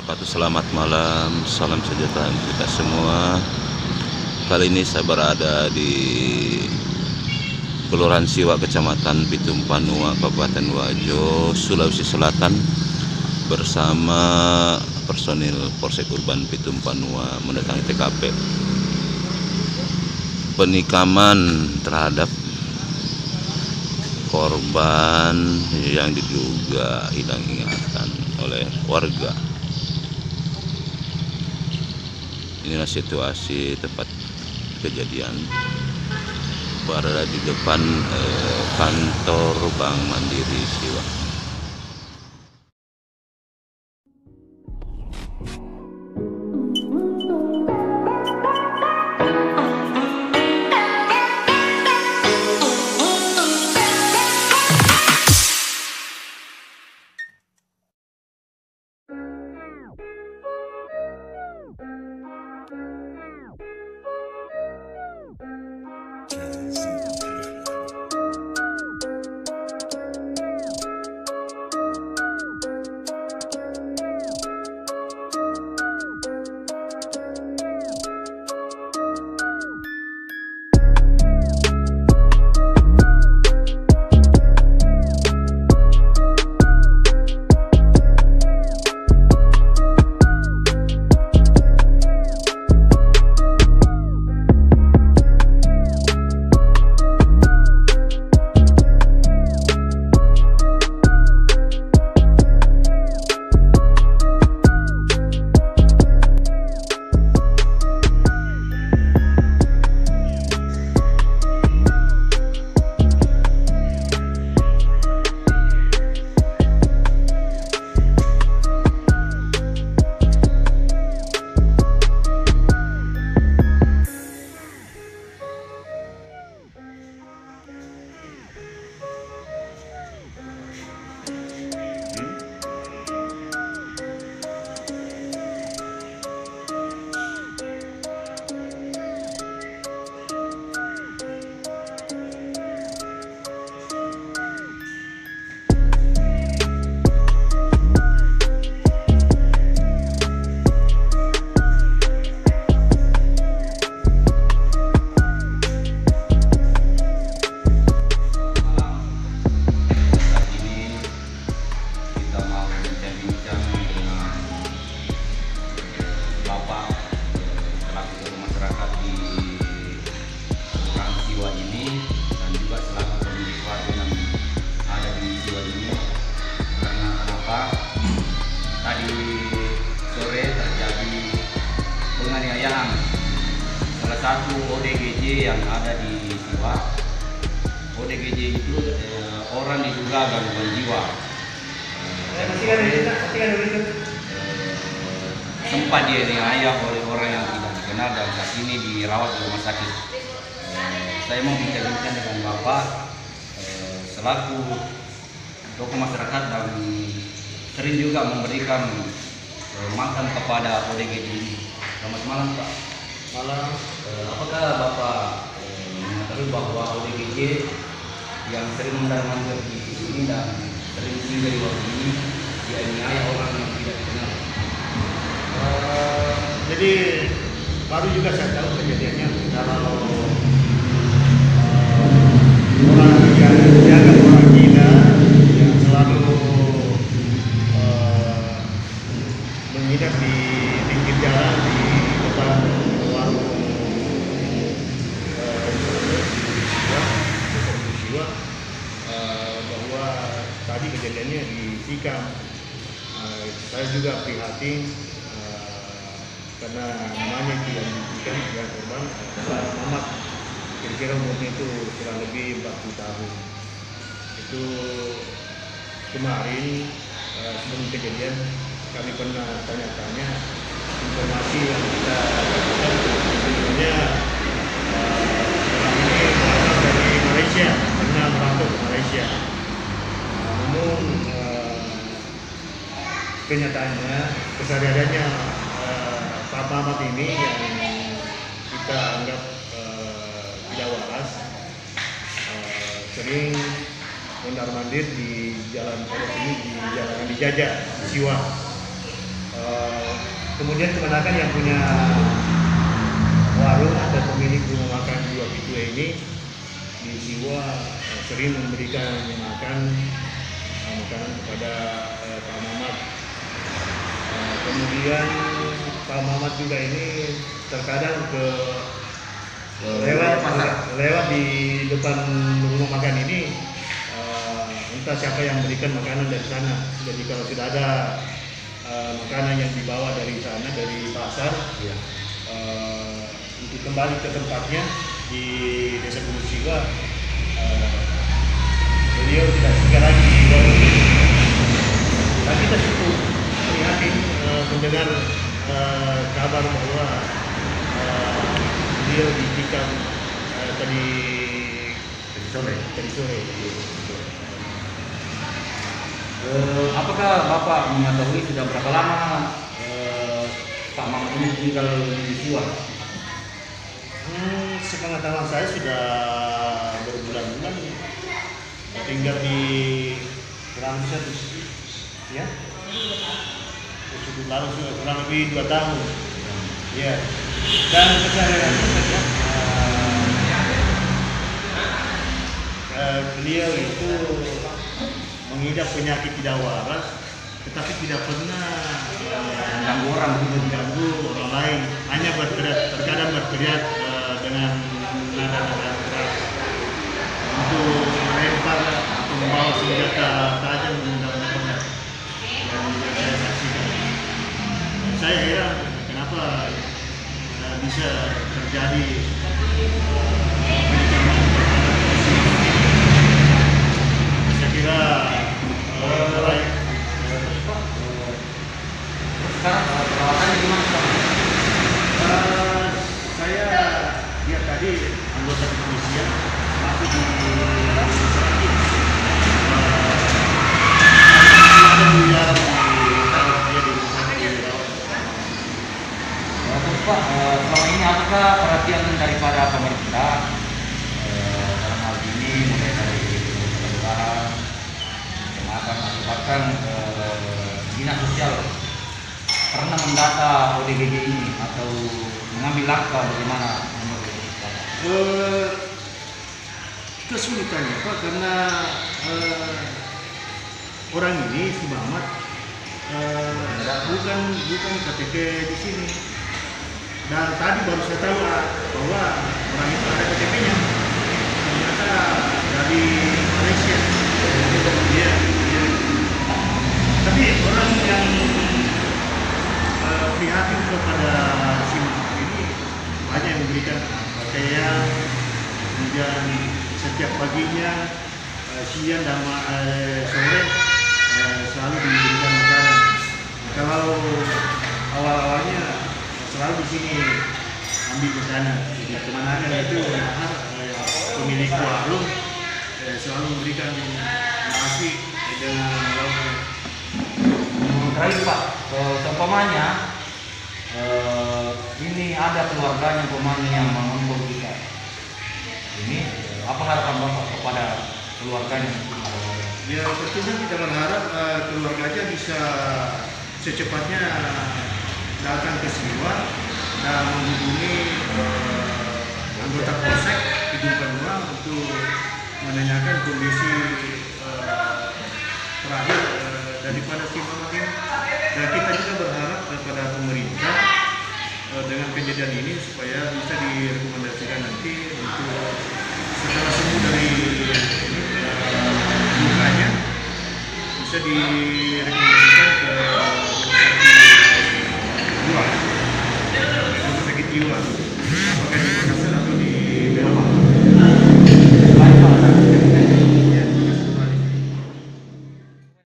wabarakatuh. Selamat malam, salam sejahtera untuk kita semua. Kali ini saya berada di Kelurahan Siwa, Kecamatan Pitung Panua, Kabupaten Wajo, Sulawesi Selatan, bersama personil Polsek Urban Pitung Panua mendatangi TKP penikaman terhadap korban yang diduga hilang ingatan oleh warga. Inilah situasi tempat kejadian, berada di depan kantor Bank Mandiri Siwa. Tadi sore terjadi penganiayaan salah satu ODGJ yang ada di Siwa. ODGJ itu orang diduga gangguan jiwa. Sempat dianiaya oleh orang yang tidak dikenal dan saat ini dirawat di rumah sakit. Saya mau bincang-bincang dengan Bapak selaku tokoh masyarakat dan sering juga memberikan makan kepada ODGJ ini. Selamat malam, Pak. Malam. Apakah Bapak mengetahui bahwa ODGJ yang sering mendar-mandir di sini dan sering singgah di waktu ini dianiaya orang yang tidak dikenal? Jadi baru juga saya tahu kejadiannya kalau orang yang dianggap orang gila yang selalu menginap di pinggir jalan di depan warung Siwa, bahwa tadi kejadiannya di Sikam. Saya juga prihatin karena namanya itu yang diberikan dengan korban adalah Mamat, kira-kira umurnya itu kurang lebih 40 tahun. Itu kemarin sebelum kejadian kami pernah tanya-tanya informasi yang kita dapatkan sebenarnya orang ini berasal dari Malaysia, pernah merantau ke Malaysia. Namun kenyataannya kesehariannya Pak Mamat ini yang kita anggap tidak waras, sering mondar-mandir di jalan polos ini, di jalan yang dijajah Siwa. kemudian kebanyakan yang punya warung atau pemilik rumah makan Dua Pitu ini di Siwa sering memberikan makanan kepada Pak Mamat. Kemudian Pak Mamat juga ini terkadang lewat di depan rumah makan ini, entah siapa yang berikan makanan dari sana. Jadi kalau sudah ada makanan yang dibawa dari sana, dari pasar, Iya. untuk kembali ke tempatnya di Desa Gunung Siwa, beliau tidak singgah lagi di warung ini. Dan kita cukup prihatin mendengar kabar bahwa beliau ditikam tadi sore. Apakah Bapak mengetahui sudah berapa lama Pak Mamat ini tinggal di Siwa? Sepengetahuan saya sudah berbulan-bulan tinggal di kurang lebih 2 tahun. Ya. Dan kesehariannya saja beliau itu mengidap penyakit tidak waras, tetapi tidak pernah mengganggu orang lain. Hanya terkadang berteriak dengan nada-nada keras untuk melempar atau membawa senjata tajam menggunakan yang saya saksikan. Saya heran kenapa bisa terjadi saya kira Sekarang perawatannya gimana Pak? Saya lihat tadi anggota kepolisian masuk di rumah sakit. Terus Pak, selama ini apakah perhatian daripada pemerintah dalam hal ini mulai dari kelurahan, kecamatan atau bahkan dinas sosial pernah mendata ODGJ ini atau mengambil langkah bagaimana menurut Bapak? Kesulitannya Pak karena orang ini si Mamat bukan KTP di sini. Dan tadi baru saya tahu bahwa orang itu ada KTP-nya. Ternyata dari Malaysia. Iya. Tapi orang yang prihatin kepada si Mamat ini banyak yang memberikan pakaian, kemudian setiap paginya, siang dan sore selalu diberikan makanan. Kalau awal-awalnya selalu di sini ambil makanan, jadi kemana itu pemilik warung selalu memberikan nasi dengan lauk. Terakhir Pak, seumpamanya ini ada keluarganya yang mengontrol kita. Ini apa harapan Bapak kepada keluarganya? Ya tentunya kita berharap keluarganya bisa secepatnya datang ke Siwa dan menghubungi anggota Polsek Pitung Panua untuk menanyakan kondisi terakhir daripada si Mamat ini. Dan kita juga berharap kepada pemerintah dengan kejadian ini supaya bisa direkomendasikan nanti untuk setelah sembuh dari lukanya bisa direkomendasikan